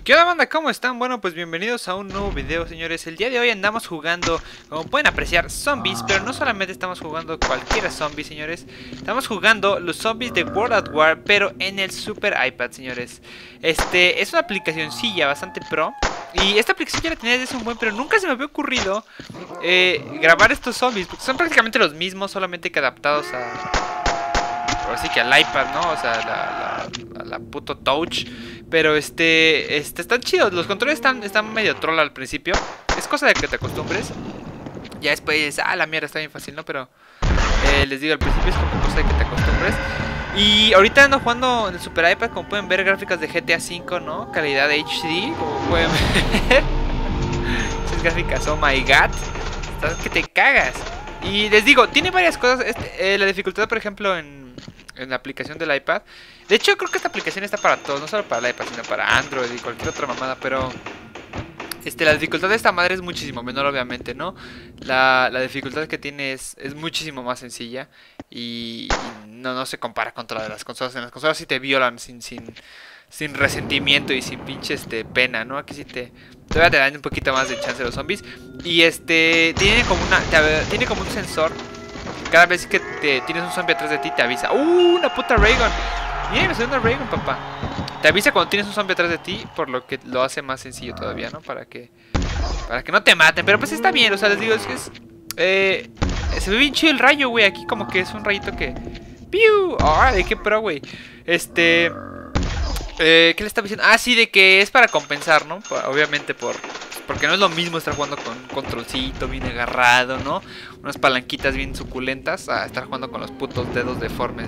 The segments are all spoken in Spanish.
¿Qué onda, banda? ¿Cómo están? Bueno, pues bienvenidos a un nuevo video, señores. El día de hoy andamos jugando, como pueden apreciar, zombies. Pero no solamente estamos jugando cualquier zombie, señores. Estamos jugando los zombies de World at War, pero en el Super iPad, señores. Es una aplicacioncilla bastante pro. Y esta aplicación ya la tenía desde hace un buen, pero nunca se me había ocurrido grabar estos zombies, porque son prácticamente los mismos, solamente que adaptados así que al iPad, ¿no? O sea, a la puto touch. Pero están chidos. Los controles están medio troll al principio. Es cosa de que te acostumbres. Ya después, la mierda, está bien fácil, ¿no? Pero les digo, al principio es como cosa de que te acostumbres. Y ahorita ando jugando en el Super iPad. Como pueden ver, gráficas de GTA V, ¿no? Calidad HD, como pueden ver. Esas gráficas, oh my god. Estás que te cagas. Y les digo, tiene varias cosas. La dificultad, por ejemplo, en la aplicación del iPad. De hecho, creo que esta aplicación está para todos, no solo para el iPad, sino para Android y cualquier otra mamada. Pero la dificultad de esta madre es muchísimo menor, obviamente, ¿no? La dificultad que tiene es muchísimo más sencilla. Y no se compara con todas las consolas. En las consolas sí te violan sin resentimiento y sin pinche pena, ¿no? Aquí sí todavía te dan un poquito más de chance los zombies. Y tiene como un sensor. Cada vez que tienes un zombie atrás de ti te avisa. Una puta Raygun. Miren, me salió una Raygun, papá. Te avisa cuando tienes un zombie atrás de ti, por lo que lo hace más sencillo todavía, ¿no? Para que no te maten. Pero pues está bien, o sea, les digo, se ve bien chido el rayo, güey. Aquí como que es un rayito que... ¡Piu! ¡Ay, qué pro, güey! ¿Qué le estaba diciendo? Sí, de que es para compensar, ¿no? Obviamente porque no es lo mismo estar jugando con un controlcito bien agarrado, ¿no? Unas palanquitas bien suculentas a estar jugando con los putos dedos deformes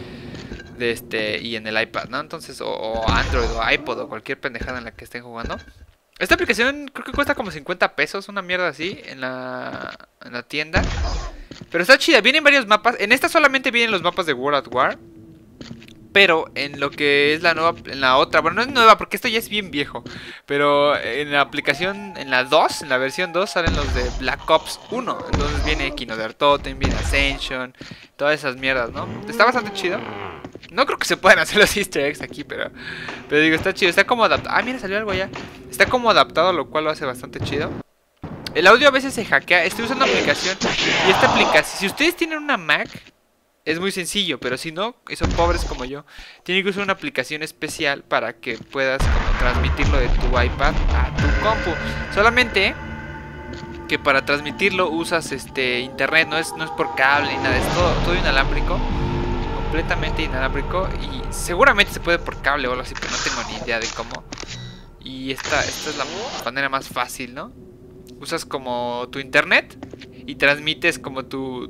y en el iPad, ¿no? Entonces, o Android o iPod o cualquier pendejada en la que estén jugando. Esta aplicación creo que cuesta como 50 pesos, una mierda así, en la tienda. Pero está chida, vienen varios mapas. En esta solamente vienen los mapas de World at War. Pero en lo que es la nueva, en la otra, bueno, no es nueva porque esto ya es bien viejo. Pero en la aplicación, en la versión 2 salen los de Black Ops 1. Entonces viene Kino der Totem, viene Ascension, todas esas mierdas, ¿no? Está bastante chido. No creo que se puedan hacer los easter eggs aquí, pero digo, está chido, está como adaptado. Mira, salió algo ya. Está como adaptado, lo cual lo hace bastante chido. El audio a veces se hackea, estoy usando aplicación. Y esta aplicación, si ustedes tienen una Mac... es muy sencillo, pero si no, y son pobres como yo, tienen que usar una aplicación especial para que puedas como transmitirlo de tu iPad a tu compu. Solamente que para transmitirlo usas internet, no es por cable ni nada, es todo inalámbrico, completamente inalámbrico. Y seguramente se puede por cable o algo así, pero no tengo ni idea de cómo. Y esta es la manera más fácil, ¿no? Usas como tu internet y transmites como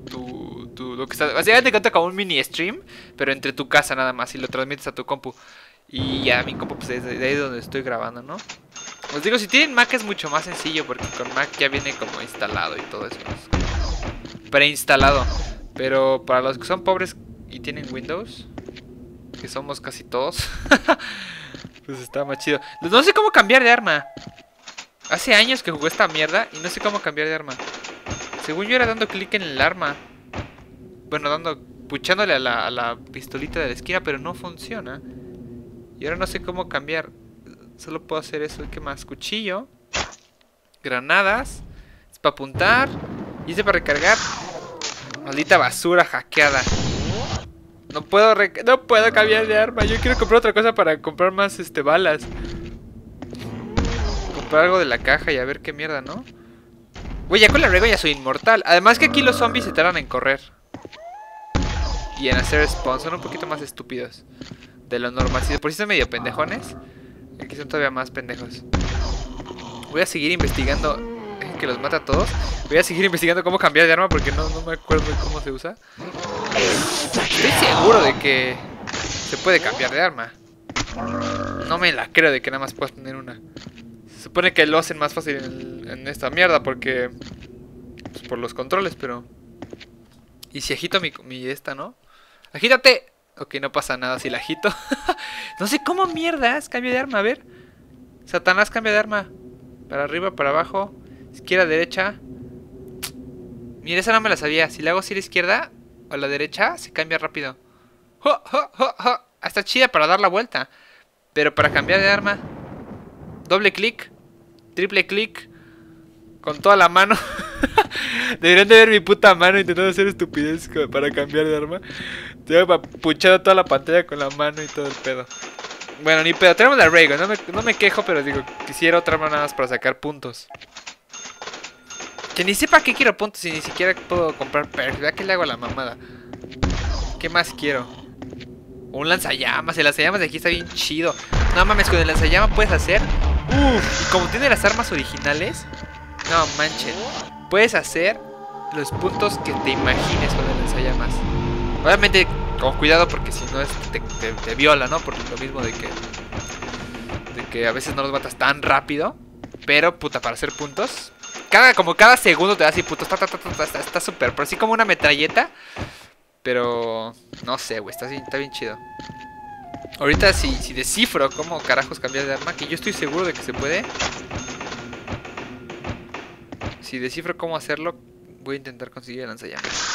lo que está, básicamente te cuenta como un mini stream, pero entre tu casa nada más, y lo transmites a tu compu. Y ya mi compu pues es de ahí donde estoy grabando, ¿no? Os digo, si tienen Mac es mucho más sencillo, porque con Mac ya viene como instalado y todo eso, preinstalado. Pero para los que son pobres y tienen Windows, que somos casi todos, pues está más chido. No sé cómo cambiar de arma. Hace años que jugué esta mierda y no sé cómo cambiar de arma. Según yo era dando clic en el arma. Bueno, puchándole a la pistolita de la esquina, pero no funciona. Y ahora no sé cómo cambiar. Solo puedo hacer eso. ¿Qué más? Cuchillo. Granadas. Es para apuntar. Y para recargar. Maldita basura hackeada. No puedo cambiar de arma. Yo quiero comprar otra cosa para comprar más balas. Comprar algo de la caja y a ver qué mierda, ¿no? Güey, ya con la Raygun ya soy inmortal. Además que aquí los zombies se tardan en correr y en hacer spawn. Son un poquito más estúpidos de lo normal. Si de por sí son medio pendejones, aquí son todavía más pendejos. Voy a seguir investigando. Dejen que los mata a todos. Voy a seguir investigando cómo cambiar de arma, porque no me acuerdo de cómo se usa. Estoy seguro de que se puede cambiar de arma. No me la creo de que nada más puedas tener una. Se supone que lo hacen más fácil en esta mierda porque... pues por los controles, pero... ¿y si agito mi esta, no? ¡Agítate! Ok, no pasa nada si la agito. No sé cómo mierdas cambio de arma, a ver. Satanás, cambia de arma. Para arriba, para abajo. Izquierda, derecha. Mira, esa no me la sabía. Si le hago así a la izquierda o a la derecha, se cambia rápido. ¡Jo, jo, jo, jo! Está chida para dar la vuelta. Pero para cambiar de arma... doble clic, triple clic, con toda la mano. Deberían de ver mi puta mano intentando hacer estupidez para cambiar de arma. Tengo puchado toda la pantalla con la mano y todo el pedo. Bueno, ni pedo, tenemos la Raygun, no me quejo, pero digo, quisiera otra arma nada más para sacar puntos. Que ni sepa qué quiero puntos y ni siquiera puedo comprar perks. Vea que le hago a la mamada. ¿Qué más quiero? Un lanzallamas, el lanzallamas de aquí está bien chido. No mames, con el lanzallamas puedes hacer... Uff, y como tiene las armas originales... No manches, puedes hacer los puntos que te imagines con el lanzallamas. Obviamente con cuidado porque si no te viola, ¿no? Por lo mismo de que a veces no los matas tan rápido. Pero puta, para hacer puntos como cada segundo te da así puntos. Está súper, pero así como una metralleta. Pero no sé, güey, está bien chido. Ahorita si descifro cómo carajos cambiar de arma, que yo estoy seguro de que se puede. Si descifro cómo hacerlo, voy a intentar conseguir el lanzallamas.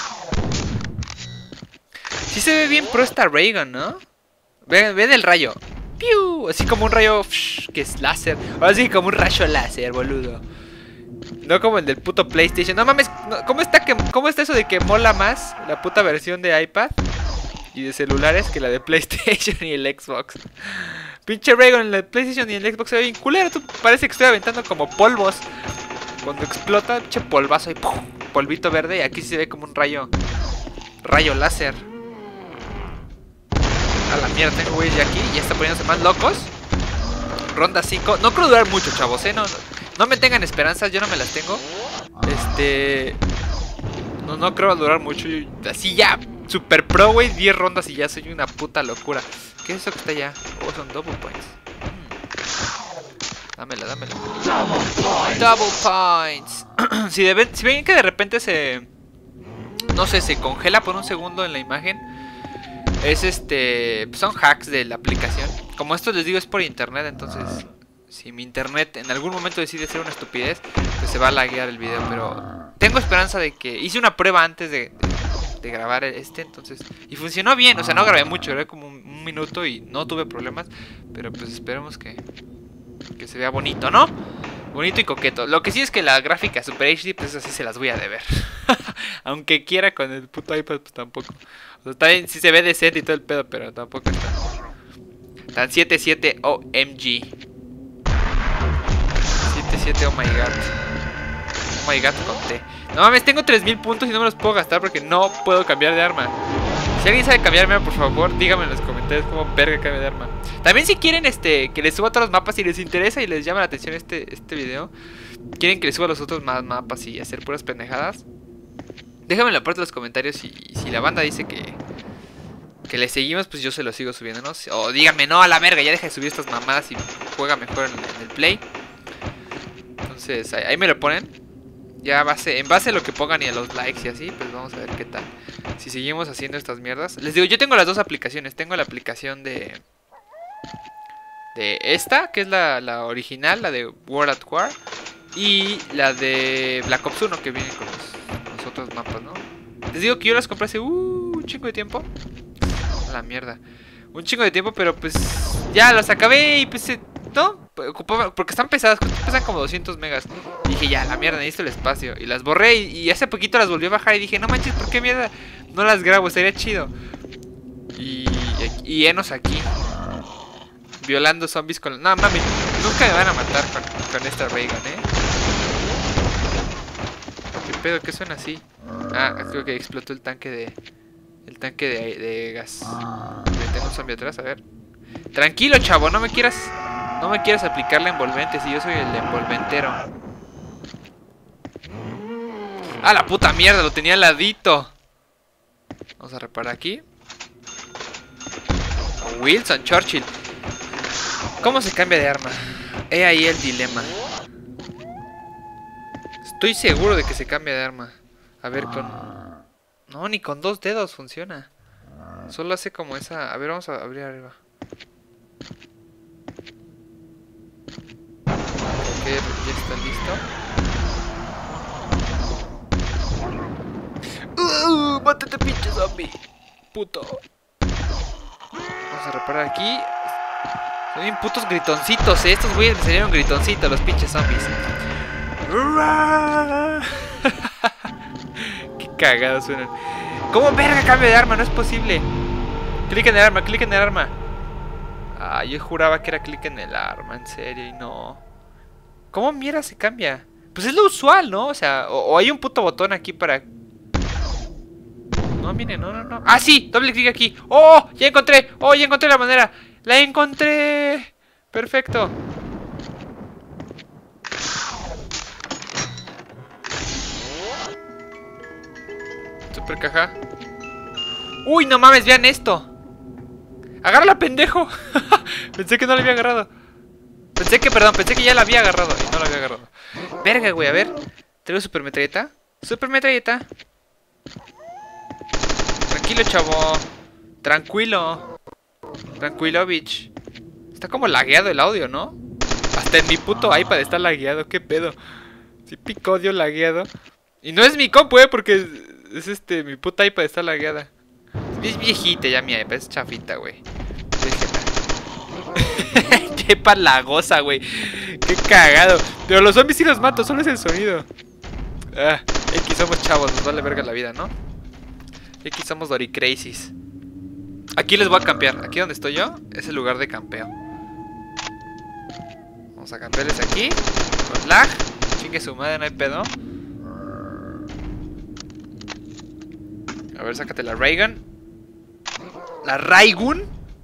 Sí se ve bien pro esta Raygun, ¿no? Ven el rayo. ¡Piu! Así como un rayo que es láser. Ahora sí como un rayo láser, boludo. No como el del puto PlayStation. No mames, ¿cómo está eso de que mola más la puta versión de iPad y de celulares que la de PlayStation y el Xbox? Pinche Raygun en la de PlayStation y el Xbox se ve bien culero. Parece que estoy aventando como polvos. Cuando explota, pinche polvazo y ¡pum! Polvito verde. Y aquí sí se ve como un rayo láser. A la mierda, tengo güeyes de aquí. Ya está poniéndose más locos. Ronda 5. No creo durar mucho, chavos, no me tengan esperanzas, yo no me las tengo. No creo durar mucho. Así ya, super pro, güey. 10 rondas y ya soy una puta locura. ¿Qué es eso que está allá? Oh, son double points. Dámela. Double points. Si ven que de repente no sé, se congela por un segundo en la imagen. Es son hacks de la aplicación. Como esto les digo es por internet, entonces si mi internet en algún momento decide hacer una estupidez, pues se va a laguear el video. Pero tengo esperanza de que... Hice una prueba antes de grabar entonces... Y funcionó bien, o sea, no grabé mucho, grabé como un minuto y no tuve problemas. Pero pues esperemos que se vea bonito, ¿no? Bonito y coqueto. Lo que sí es que la gráfica Super HD, pues así se las voy a deber. Aunque quiera con el puto iPad, pues tampoco. O sea, está bien, sí se ve decente y todo el pedo, pero tampoco está tan 7-7 OMG. 7-7 oh my god. Oh my god, conté. No mames, tengo 3000 puntos y no me los puedo gastar porque no puedo cambiar de arma. Si alguien sabe cambiar de arma, por favor, díganme en los comentarios cómo verga cambia de arma. También si quieren que les suba todos los mapas, si les interesa y les llama la atención este video, quieren que les suba los otros mapas y hacer puras pendejadas, déjame en la parte de los comentarios y si la banda dice que le seguimos, pues yo se lo sigo subiendo, ¿no? O díganme, no, a la verga, ya deja de subir estas mamadas y juega mejor en el Play. Entonces, ahí me lo ponen. Ya en base a lo que pongan y a los likes y así, pues vamos a ver qué tal. Si seguimos haciendo estas mierdas. Les digo, yo tengo las dos aplicaciones. Tengo la aplicación de esta, que es la original, la de World at War. Y la de Black Ops 1, que viene con los otros mapas, ¿no? Les digo que yo las compré hace un chingo de tiempo. A la mierda. Un chingo de tiempo, pero pues ya las acabé y pues no, porque están pesadas, pesan como 200 megas. Y dije, ya, la mierda, necesito el espacio. Y las borré y hace poquito las volví a bajar y dije, no manches, ¿por qué mierda no las grabo? Estaría chido. Y enos aquí violando zombies con... No, mami, nunca me van a matar con esta Raygun, ¿Qué pedo? ¿Qué suena así? Ah, creo que explotó el tanque de gas. Tengo un zombie atrás, a ver. Tranquilo, chavo, no me quieras aplicar la envolvente si yo soy el envolventero. ¡Ah, la puta mierda! Lo tenía al ladito. Vamos a reparar aquí. Wilson Churchill. ¿Cómo se cambia de arma? He ahí el dilema. Estoy seguro de que se cambia de arma. A ver, no, ni con 2 dedos funciona. Solo hace como esa... A ver, vamos a abrir arriba. Ok, ya está listo. ¡Mátate, pinche zombie! Puto. Vamos a reparar aquí. Son bien putos gritoncitos, estos güeyes me salieron gritoncitos, los pinches zombies. Qué cagados suenan. ¿Cómo verga cambio de arma? No es posible. Clic en el arma, clic en el arma. Ah, yo juraba que era clic en el arma, en serio, y no. ¿Cómo mierda se cambia? Pues es lo usual, ¿no? O sea, o hay un puto botón aquí para... No, miren, no. ¡Ah, sí! Doble clic aquí. ¡Oh! ¡Ya encontré! ¡Oh, ya encontré la manera! ¡La encontré! ¡Perfecto! Super caja. ¡Uy, no mames! Vean esto. ¡Agárrala, pendejo! Pensé que no la había agarrado. Pensé que ya la había agarrado y no la había agarrado. Verga, güey, a ver. Traigo super metralleta. Super metralleta. Tranquilo, chavo. Tranquilo. Tranquilo, bitch. Está como lagueado el audio, ¿no? Hasta en mi puto iPad está lagueado. ¿Qué pedo? Si pico odio lagueado. Y no es mi compu, porque es mi puta iPad está lagueada. Es viejita ya mi iPad, es chafita, güey. Qué palagosa, güey. Qué cagado. Pero los zombies sí los mato, solo es el sonido. Ah, X somos chavos, nos vale verga la vida, ¿no? X somos doricrazies. Aquí les voy a campear. Aquí donde estoy yo es el lugar de campeo. Vamos a campearles aquí. Con lag. Chingue su madre, no hay pedo. A ver, sácate la Raygun. La Raygun.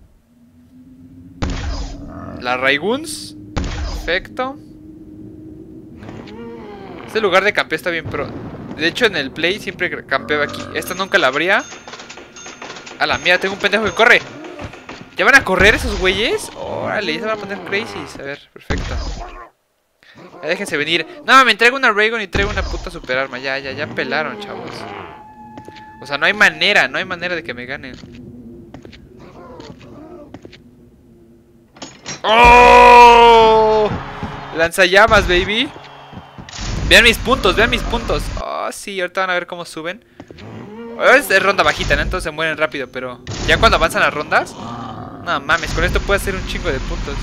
La Rayguns. Perfecto. Este lugar de campeo está bien pro. De hecho en el play siempre campeo aquí. Esta nunca la abría. A la mierda, tengo un pendejo que corre. ¿Ya van a correr esos güeyes? Órale, ya se van a poner crazies. A ver, perfecto. Ya déjense venir. No, me traigo una Raygun y traigo una puta super arma. Ya pelaron, chavos. O sea, no hay manera de que me ganen. ¡Oh! Lanzallamas, baby. Vean mis puntos, Oh, sí, ahorita van a ver cómo suben. Es ronda bajita, ¿no? Entonces se mueren rápido, pero ya cuando avanzan las rondas, no mames, con esto puede hacer un chingo de puntos.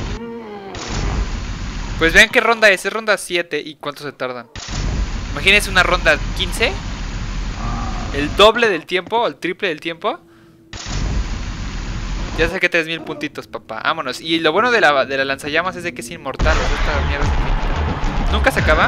Pues vean qué ronda es ronda 7 y cuánto se tardan. Imagínense una ronda 15. El doble del tiempo, o el triple del tiempo. Ya saqué 3000 puntitos, papá. Vámonos. Y lo bueno de la lanzallamas es de que es inmortal. Esta mierda es infinita. Nunca se acaba.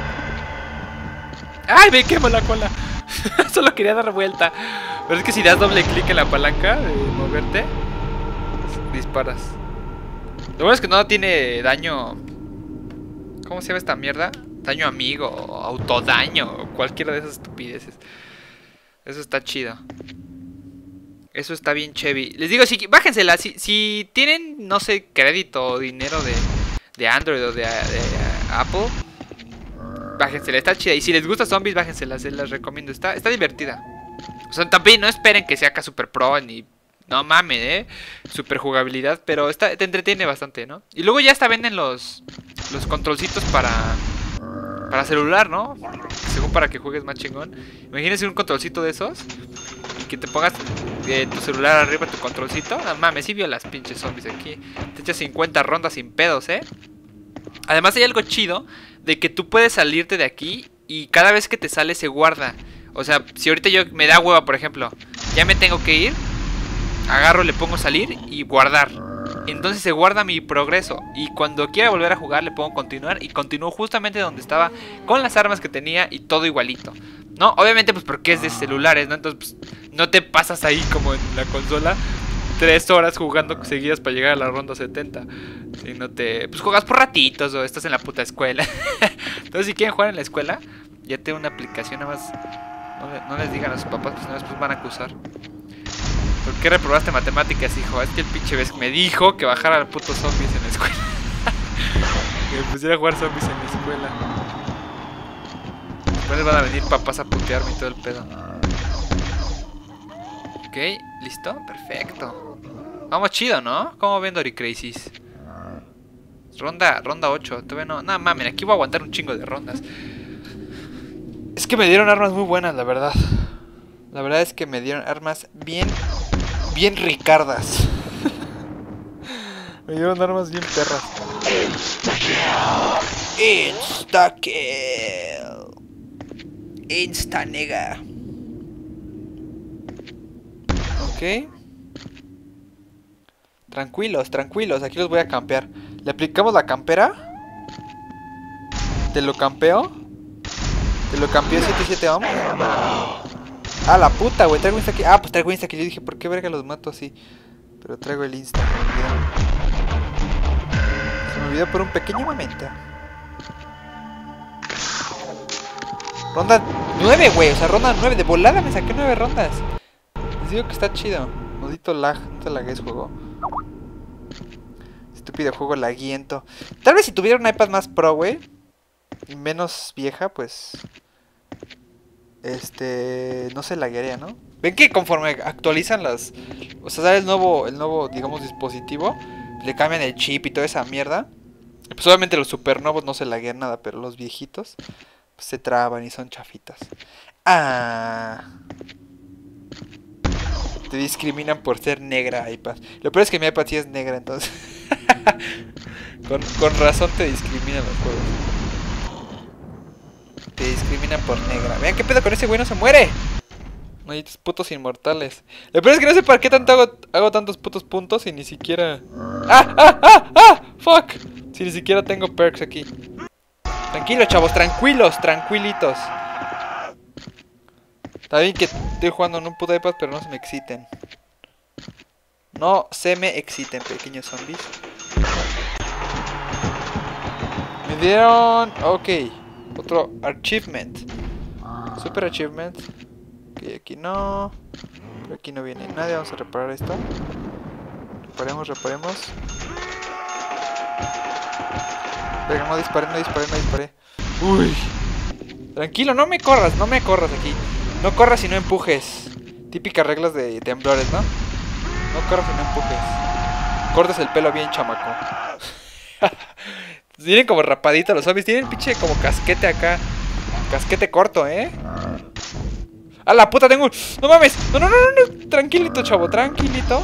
¡Ay, me quemo la cola! Solo quería dar vuelta. Pero es que si das doble clic en la palanca de moverte, disparas. Lo bueno es que no tiene daño. ¿Cómo se llama esta mierda? Daño amigo, o autodaño, o cualquiera de esas estupideces. Eso está chido. Eso está bien chevy. Les digo, bájensela. Si tienen, no sé, crédito o dinero de Android o de Apple, bájensela, está chida. Y si les gusta zombies, bájensela, se las recomiendo. Está divertida. O sea, también no esperen que sea acá super pro ni... No mames, super jugabilidad. Pero te entretiene bastante, ¿no? Y luego ya hasta venden los controlcitos para celular, ¿no? Según para que juegues más chingón. Imagínense un controlcito de esos y que te pongas tu celular arriba, tu controlcito. No mames, sí vio las pinches zombies aquí. Te echas 50 rondas sin pedos, Además hay algo chido de que tú puedes salirte de aquí y cada vez que te sale se guarda. O sea, si ahorita me da hueva, por ejemplo, ya me tengo que ir, agarro, le pongo salir y guardar. Entonces se guarda mi progreso. Y cuando quiera volver a jugar le pongo continuar. Y continúo justamente donde estaba, con las armas que tenía y todo igualito, ¿no? Obviamente pues porque es de celulares, ¿no? Entonces pues, no te pasas ahí como en la consola 3 horas jugando seguidas para llegar a la ronda 70. Si no pues juegas por ratitos o estás en la puta escuela. Entonces si quieren jugar en la escuela, ya tengo una aplicación, nada más. No les digan a sus papás, pues no después van a acusar. ¿Por qué reprobaste matemáticas, hijo? Es que el pinche ves me dijo que bajara a putos zombies en la escuela. Que me pusiera a jugar zombies en la escuela. Después van a venir papás a putearme y todo el pedo. Ok, ¿listo? Perfecto. Vamos chido, ¿no? ¿Cómo ven doricrazies? Ronda 8. Todavía no. No mames, aquí voy a aguantar un chingo de rondas. Es que me dieron armas muy buenas, la verdad. La verdad es que me dieron armas bien ricardas. Me Me dieron armas bien perras. Insta-kill. Insta-nega. Ok. Tranquilos, tranquilos. Aquí los voy a campear. ¿Le aplicamos la campera? ¿Te lo campeo? ¿Te lo campeó 77 ohms? Ah, la puta, güey. Traigo insta-kill. Ah, pues traigo insta-kill. Yo dije, ¿por qué verga los mato así? Pero traigo el insta. Se me olvidó por un pequeño momento. Ronda 9, güey. O sea, ronda 9. De volada me saqué 9 rondas. Les digo que está chido. Maldito lag. No te lagues, juego. Estúpido juego laguiento. Tal vez si tuviera un iPad más pro, güey. Y menos vieja, pues... no se laguearía, ¿no? Ven que conforme actualizan las... O sea, sale el nuevo, digamos, dispositivo. Le cambian el chip y toda esa mierda. Pues obviamente los supernovos no se laguean nada, pero los viejitos pues, se traban y son chafitas. Ah... Te discriminan por ser negra, iPad. Lo peor es que mi iPad sí es negra, entonces... con razón te discriminan los juegos. Te discriminan por negra. Vean qué pedo con ese güey, no se muere. Malditos putos inmortales. Lo peor es que no sé para qué tanto hago tantos putos puntos y ni siquiera... ¡Ah! ¡Fuck! Si ni siquiera tengo perks aquí. Tranquilos, chavos, tranquilos, tranquilitos. Está bien que estoy jugando en un puto iPad, pero no se me exciten. No se me exciten, pequeños zombies. Me dieron... Ok. Otro achievement. Super achievement. Ok, aquí no. Pero aquí no viene nadie. Vamos a reparar esto. Reparemos. Venga, no disparé. Uy. Tranquilo, no me corras aquí. No corras y no empujes. Típicas reglas de temblores, ¿no? No corras y no empujes. Cortes el pelo bien, chamaco. Tienen como rapadito los zombies. Tienen pinche como casquete acá. Casquete corto, ¿eh? ¡A la puta! Tengo un... ¡No mames! ¡No! Tranquilito, chavo, tranquilito.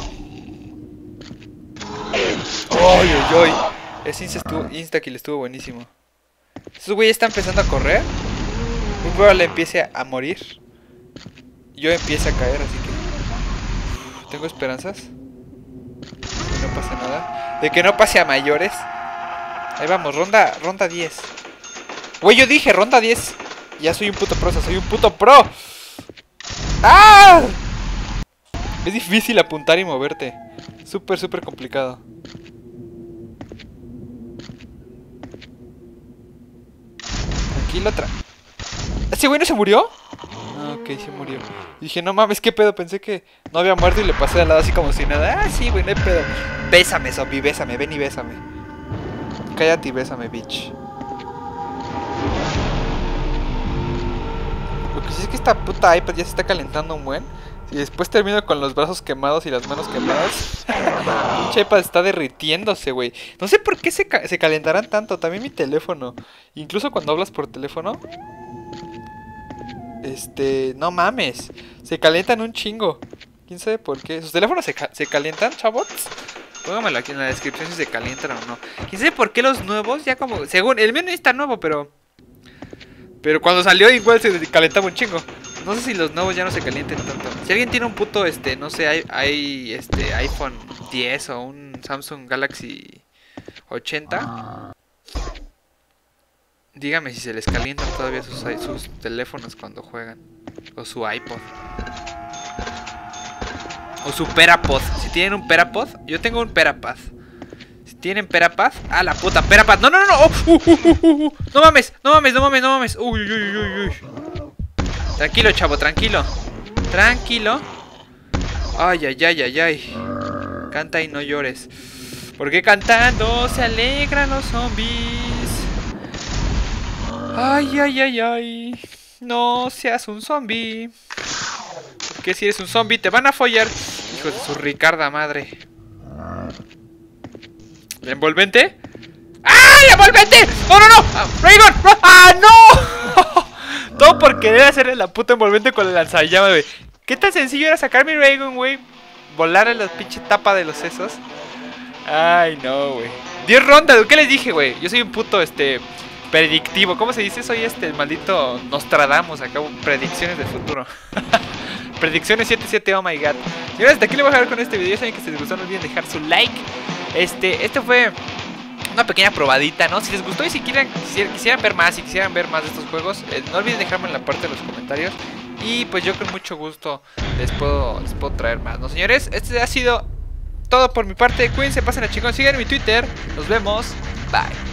¡Ay! Ese insta-kill estuvo buenísimo. Esos güeyes están empezando a correr. Muy probable empiece a morir. Yo empiece a caer, así que... Tengo esperanzas. De que no pase nada. De que no pase a mayores. Ahí vamos, ronda 10. Güey, yo dije ronda 10. Ya soy un puto pro, soy un puto pro. ¡Ah! Es difícil apuntar y moverte. Súper complicado. Tranquilo, ¿ese güey no se murió? Ah, ok, se murió. Y dije, no mames, qué pedo. Pensé que no había muerto y le pasé al lado así como si nada. Ah, sí, güey, no hay pedo. Bésame, zombie, bésame, ven y bésame. Cállate y bésame, bitch. Lo que sí es que esta puta iPad ya se está calentando un buen. Y después termino con los brazos quemados y las manos quemadas. Pinche iPad está derritiéndose, güey. No sé por qué se calentarán tanto. También mi teléfono. Incluso cuando hablas por teléfono. No mames. Se calientan un chingo. ¿Quién sabe por qué? ¿Sus teléfonos se calientan, chavos? Póngamelo aquí en la descripción si se calientan o no. ¿Quién sabe por qué los nuevos? Ya como... Según... El mío no está nuevo, pero cuando salió igual se calentaba un chingo. No sé si los nuevos ya no se calienten tanto. Si alguien tiene un puto, no sé, hay iPhone 10 o un Samsung Galaxy 80, dígame si se les calientan todavía sus teléfonos cuando juegan. O su iPod. O su Perapod. Si tienen un Perapod, yo tengo un Perapad. Si tienen Perapad, ¡ah, la puta! ¡Perapad! ¡No! Oh, ¡no mames! ¡Uy! Tranquilo, chavo, tranquilo. Ay. Canta y no llores. Porque cantando se alegran los zombies. Ay. No seas un zombie. Porque si eres un zombie te van a follar. Hijo de su Ricarda madre. ¿La envolvente? ¡Ah, la envolvente! ¡No! ¡Raygun! ¡Ah, no! Todo por querer hacerle la puta envolvente con el lanzallamas, güey. ¿Qué tan sencillo era sacar mi Raygun, güey? Volar en la pinche tapa de los sesos. Ay, no, güey. 10 rondas, ¿qué les dije, güey? Yo soy un puto, predictivo. ¿Cómo se dice? Soy el maldito Nostradamus. Acabo predicciones del futuro. Predicciones 77, oh my god. Señores, hasta aquí le voy a dejar con este video. Ya saben que si les gustó no olviden dejar su like. Este fue una pequeña probadita, ¿no? Si les gustó y si quisieran ver más, de estos juegos, no olviden dejarme en la parte de los comentarios. Y pues yo con mucho gusto les puedo traer más, ¿no, señores? Este ha sido todo por mi parte. Cuídense, pasen a chicos, sigan mi Twitter. Nos vemos. Bye.